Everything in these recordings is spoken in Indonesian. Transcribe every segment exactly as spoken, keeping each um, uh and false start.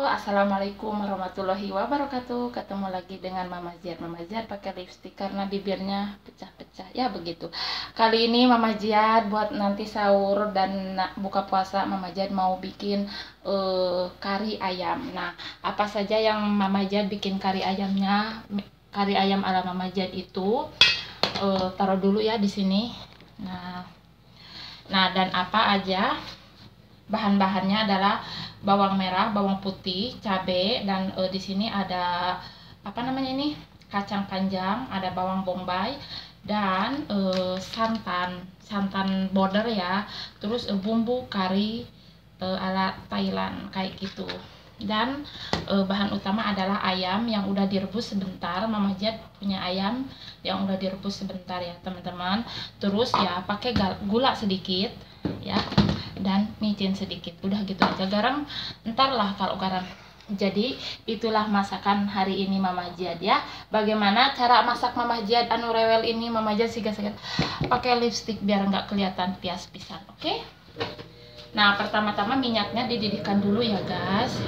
Assalamualaikum warahmatullahi wabarakatuh. Ketemu lagi dengan Mama Ziad. Mama Ziad pakai lipstik karena bibirnya pecah-pecah. Ya begitu. Kali ini Mama Ziad buat nanti sahur dan buka puasa, Mama Ziad mau bikin uh, kari ayam. Nah, apa saja yang Mama Ziad bikin kari ayamnya? Kari ayam ala Mama Ziad itu uh, taruh dulu ya di sini. Nah, nah dan apa aja? Bahan-bahannya adalah bawang merah, bawang putih, cabai, dan e, di sini ada apa namanya ini kacang panjang, ada bawang bombay dan e, santan, santan border ya. Terus e, bumbu kari e, ala Thailand kayak gitu. Dan e, bahan utama adalah ayam yang udah direbus sebentar. Mama Ziad punya ayam yang udah direbus sebentar ya teman-teman. Terus ya pakai gula sedikit ya, dan micin sedikit, udah gitu aja. Garam ntar lah kalau garam. Jadi itulah masakan hari ini Mama Ziad ya. Bagaimana cara masak Mama Ziad anu rewel ini? Mama Ziad siga-siga pakai lipstik biar nggak kelihatan pias pisan. Oke okay? Nah, pertama-tama minyaknya dididihkan dulu ya guys.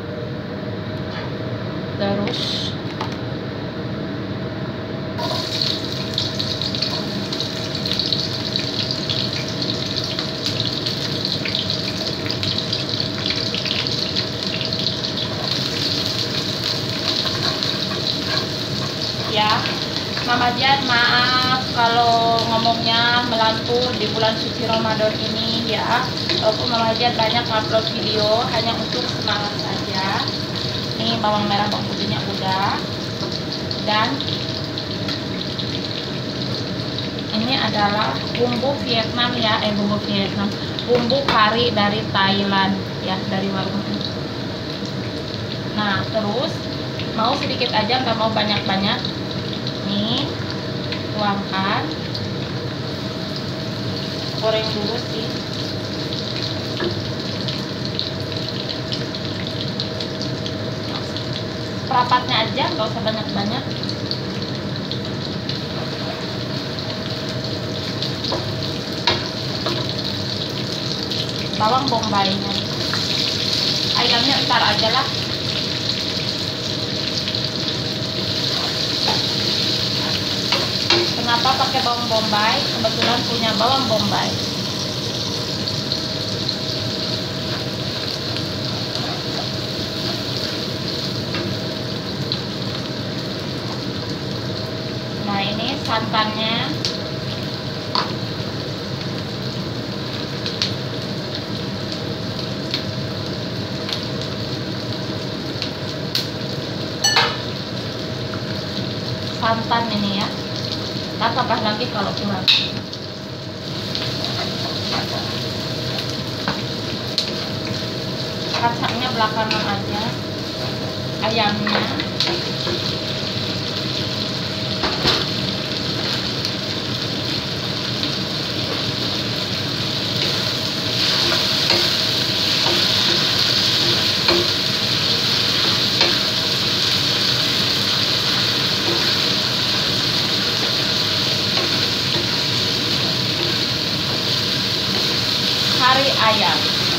Terus ya, Mama Ziad maaf kalau ngomongnya melantur di bulan suci Ramadan ini ya. Walaupun Mama Ziad banyak upload video hanya untuk semangat saja. Nih bawang merah, bawang putihnya udah. Dan ini adalah bumbu Vietnam ya, eh bumbu Vietnam, bumbu kari dari Thailand ya, dari warung. Nah, terus mau sedikit aja, nggak mau banyak-banyak. Nih, tuangkan, goreng dulu sih. Perapatnya aja, nggak usah banyak-banyak. Bawang bombaynya, ayamnya ntar aja lah. Kenapa pakai bawang bombay? Kebetulan punya bawang bombay. Nah, ini santannya. Santan ini ya. Kita tambah lagi kalau kurang. Kacangnya belakangan aja. Ayamnya. Kari ayam.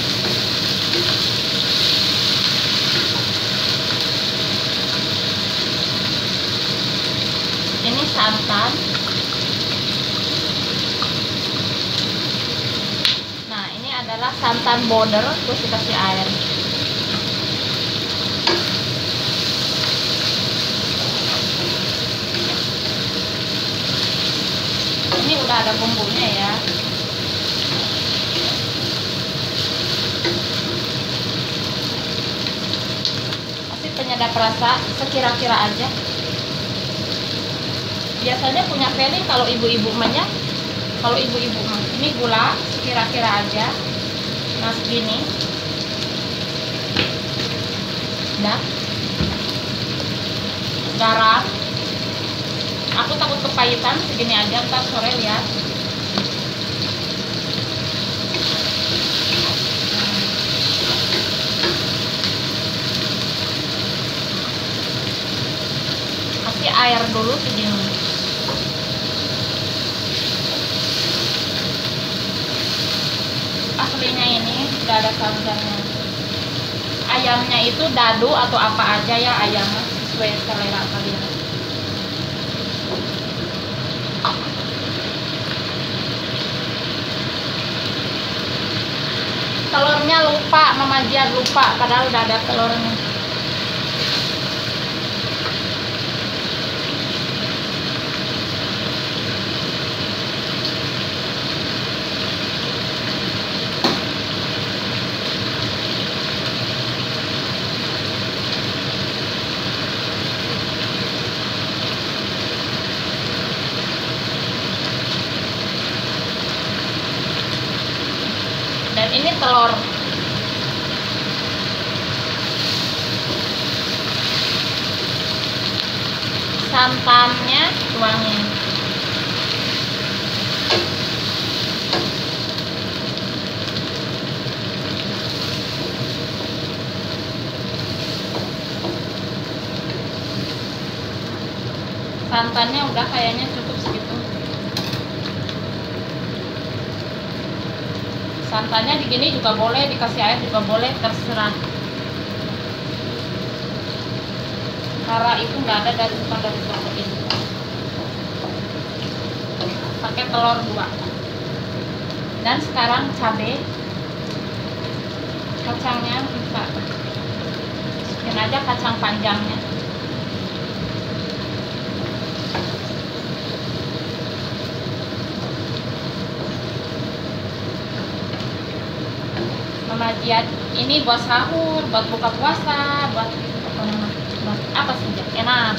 Ini santan. Nah, ini adalah santan border, terus dikasih air. Ini udah ada bumbunya ya. Penyedap rasa sekira-kira aja. Biasanya punya feeling kalau ibu-ibu mahnya, kalau ibu-ibu mah ini gula sekira-kira aja. Nah, segini. Dah. Garam. Aku takut kepahitan, segini aja, ntar sore lihat. Air dulu segini. Aslinya ini sudah ada sausnya. ayamnya itu dadu atau apa aja ya ayamnya, sesuai selera kalian. Telurnya lupa, Mama Jiat lupa, padahal udah ada telurnya. Dan ini telur. Santannya tuangin. Santannya udah kayaknya cukup segitu. Santannya di gini juga boleh, dikasih air juga boleh, terserah. Karena itu nggak ada dari bukan dari toko ini. Pakai telur dua. Dan sekarang cabai, kacangnya bisa masukin aja kacang panjangnya. Mama Jiat ini buat sahur, buat buka puasa, buat, buat apa saja enak.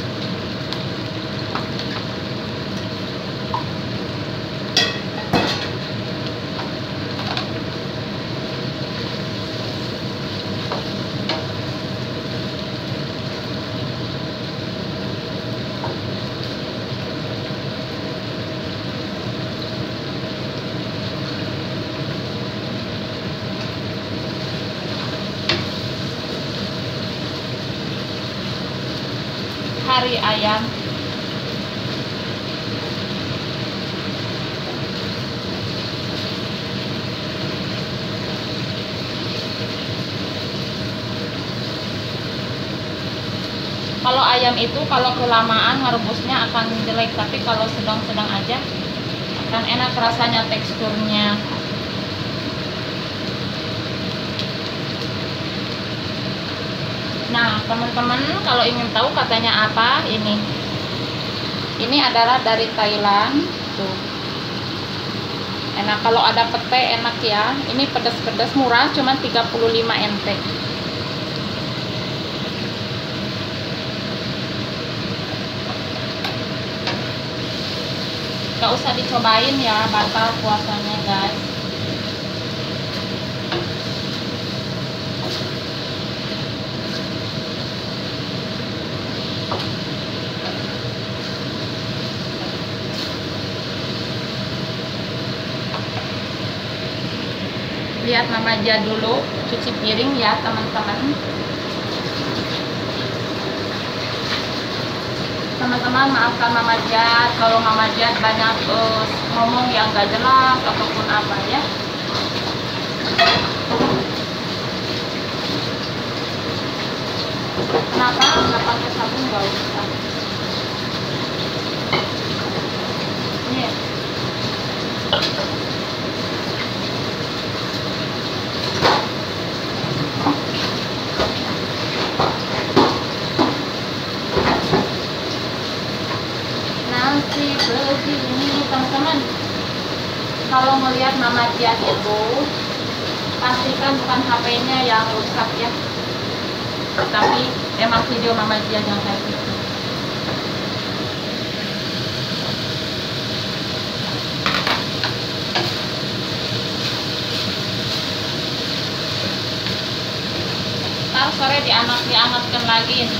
Hari ayam. Kalau ayam itu kalau kelamaan merebusnya akan jelek, tapi kalau sedang-sedang aja akan enak rasanya, teksturnya. Nah, teman-teman kalau ingin tahu katanya apa, ini ini adalah dari Thailand tuh. Enak kalau ada pete, enak ya. Ini pedas-pedas murah, cuma tiga puluh lima N T. Gak usah dicobain ya, batal puasanya guys. Lihat Mama Jiat dulu cuci piring ya teman-teman. Teman-teman maafkan Mama Jiat kalau Mama Jiat banyak uh, ngomong yang gak jelas ataupun apa ya. Kenapa nggak pakai sabun? Gak usah. Ini nanti begini teman-teman, kalau melihat Mama Jiat itu pastikan bukan H P-nya yang rusak ya, tapi emang video Mama Jiat yang kayak gitu. Ntar sore dianak diangetkan lagi ini.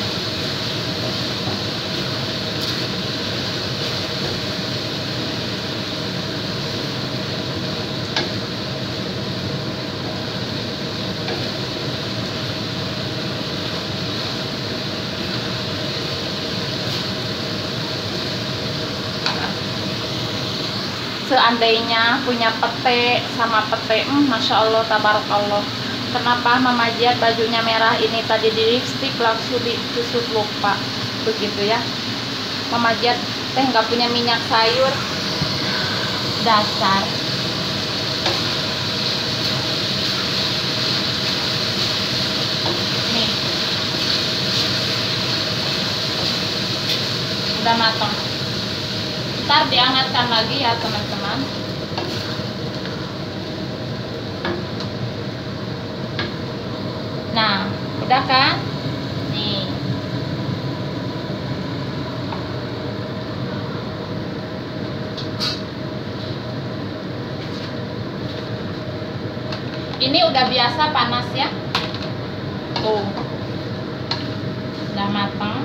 Seandainya punya pete sama pete, hmm, Masya Allah, tabarakallah, kenapa Mama Jiat bajunya merah ini tadi di lipstick langsung ditusuk lupa begitu ya. Mama Jiat teh nggak punya minyak sayur dasar. Nih udah matang, ntar dihangatkan lagi ya teman-teman. Nah, udah kan? Nih. Ini udah biasa panas ya. Tuh. Udah matang.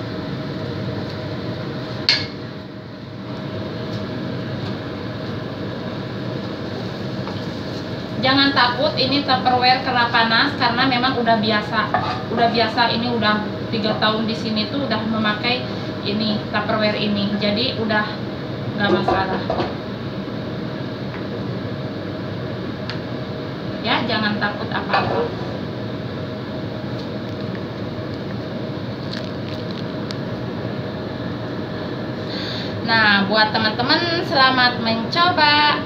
Jangan takut ini Tupperware kena panas karena memang udah biasa. Udah biasa ini udah tiga tahun di sini tuh udah memakai ini Tupperware ini. Jadi udah nggak masalah. Ya, jangan takut apa-apa. Nah, buat teman-teman selamat mencoba.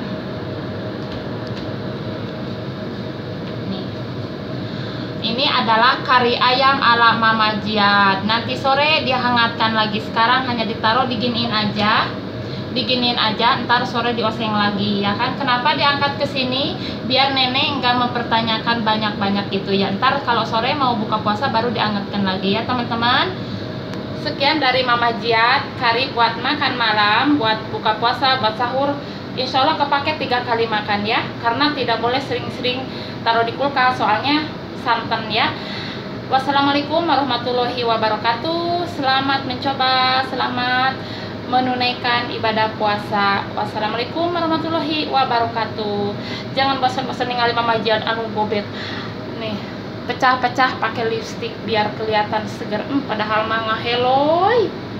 Ini adalah kari ayam ala Mama Jiat. Nanti sore dia hangatkan lagi. Sekarang hanya ditaruh diginiin aja. Diginiin aja, ntar sore dioseng lagi ya kan. Kenapa diangkat ke sini? Biar nenek nggak mempertanyakan banyak-banyak gitu ya. Ntar kalau sore mau buka puasa baru diangkatkan lagi ya teman-teman. Sekian dari Mama Jiat, kari buat makan malam, buat buka puasa, buat sahur. Insya Allah kepake tiga kali makan ya. Karena tidak boleh sering-sering taruh di kulkas soalnya santan ya. Wassalamualaikum warahmatullahi wabarakatuh. Selamat mencoba, selamat menunaikan ibadah puasa. Wassalamualaikum warahmatullahi wabarakatuh. Jangan bosan-bosan ningali Mama Jiat anu bobet. Nih, pecah-pecah pakai lipstick biar kelihatan seger. Hmm, padahal mah ngaheloy.